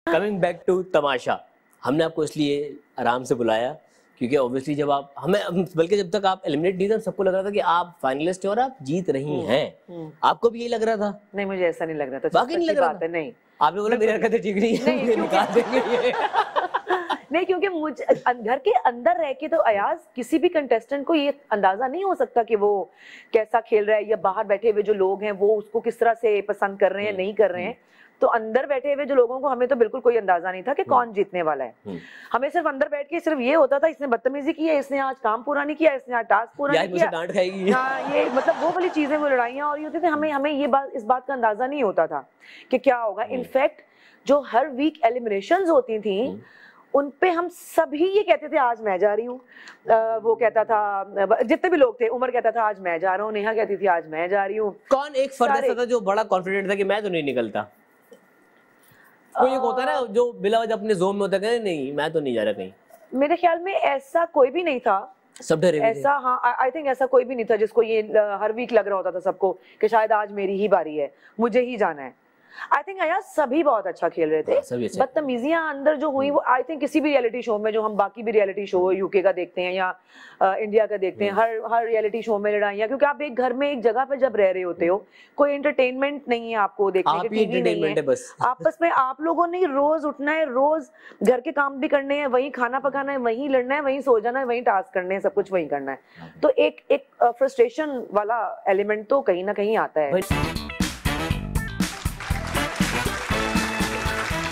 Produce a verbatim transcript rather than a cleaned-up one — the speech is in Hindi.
कमिंग बैक टू तमाशा, हमने आपको इसलिए आराम से बुलाया क्योंकि ऑब्वियसली जब आप हमें बल्कि जब तक आप एलिमिनेट नहीं थे सबको लग रहा था कि आप फाइनलिस्ट हो और आप जीत रही हैं। आपको भी यही लग रहा था? नहीं, मुझे ऐसा नहीं लग रहा था। बाकी नहीं लग रहा था? नहीं, आपने बोला मेरी हरकतें ठीक नहीं है, मुझे निकाल देंगे। नहीं, क्योंकि मुझे घर के अंदर रह के तो अयाज किसी भी कंटेस्टेंट को ये अंदाजा नहीं हो सकता कि वो कैसा खेल रहा है, या बाहर बैठे हुए जो लोग हैं वो उसको किस तरह से पसंद कर रहे हैं, नहीं कर रहे हैं। तो अंदर बैठे हुए जो लोगों को हमें तो बिल्कुल कोई अंदाजा नहीं था कि कौन जीतने वाला है। हमें सिर्फ अंदर बैठ के सिर्फ ये होता था इसने बदतमीजी की है, इसने आज काम पूरा नहीं किया, इसने आज टास्क पूरा नहीं किया, डांट खाएगी। हाँ, ये मतलब वो वाली चीजें, वो लड़ाइयाँ हो रही होती थी। हमें हमें ये बात इस बात का अंदाजा नहीं होता था कि क्या होगा। इनफैक्ट जो हर वीक एलिमिनेशंस होती थी उन पे हम सभी ये कहते थे आज मैं जा रही हूँ, वो कहता था, जितने भी लोग थे, उमर कहता था आज मैं जा रहा हूँ, नेहा कहती थी आज मैं जा रही हूँ। कौन एक फर्द ऐसा था जो बड़ा कॉन्फिडेंट था कि मैं तो नहीं निकलता? कोई एक होता है ना जो बिला वजह अपने जोन में होता है, नहीं मैं तो नहीं जा रहा कहीं। मेरे ख्याल में ऐसा कोई भी नहीं था, सब डरे ऐसा, हाँ, आई थिंक ऐसा कोई भी नहीं था जिसको ये हर वीक लग रहा होता था सबको कि शायद आज मेरी ही बारी है, मुझे ही जाना है। आई थिंक यार सभी बहुत अच्छा खेल रहे थे। बदतमीजियां अंदर जो हुई वो आई थिंक किसी भी रियलिटी शो में, जो हम बाकी भी रियलिटी शो यूके का देखते हैं या आ, इंडिया का देखते हैं, हर हर रियलिटी शो में लड़ाइयां, क्योंकि आप एक घर में एक जगह पर जब रह रहे होते हो, कोई एंटरटेनमेंट नहीं है आपको देखने के, टीवी नहीं है, बस आपस में आप लोगों ने रोज उठना है, रोज घर के काम भी करने हैं, वही खाना पकाना है, वही लड़ना है, वही सो जाना है, वही टास्क करने हैं, सब कुछ वही करना है। तो एक एक फ्रस्ट्रेशन वाला एलिमेंट तो कहीं ना कहीं आता है।